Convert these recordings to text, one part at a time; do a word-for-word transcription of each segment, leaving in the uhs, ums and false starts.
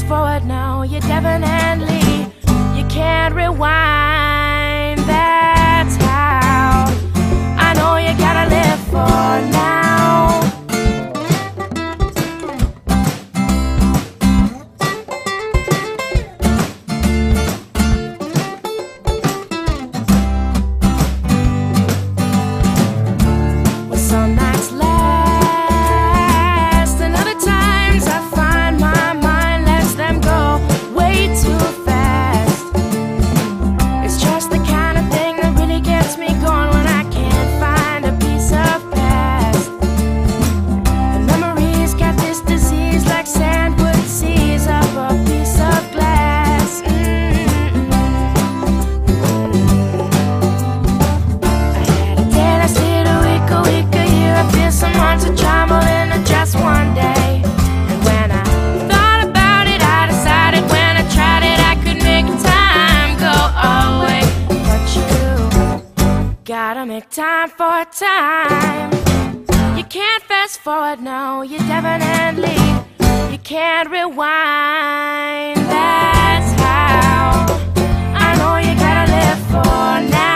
forward, no, you definitely, you can't rewind. That's how I know you gotta live for now. Some nights last, and other times I find my mind lets them go way too fast. It's just the kind of thing that really gets me going when I can't find a piece of past. The memories got this disease like sand would seize up a piece of glass. Mm-hmm. I had a day last year, a week, a week, I feel someone to travel in just one day. And when I thought about it, I decided when I tried it, I could make time go away. But you gotta make time for time. You can't fast forward, no, you definitely, you can't rewind. That's how I know you gotta live for now.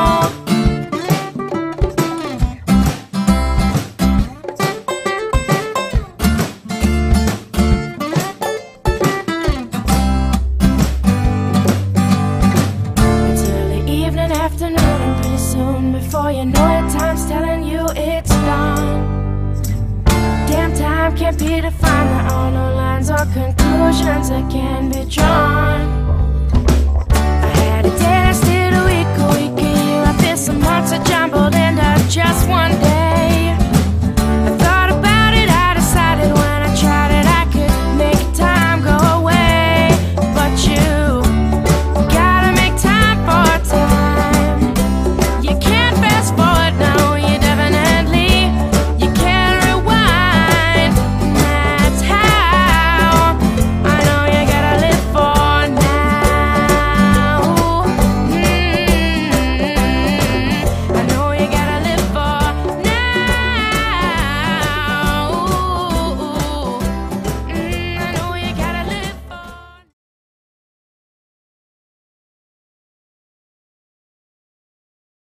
Afternoon, and pretty soon, before you know it, time's telling you it's done. Damn, time can't be defined. There are no lines or conclusions that can be drawn. I had a day, I stayed a week, a week, a year. I feel some months are jumbled into just one day.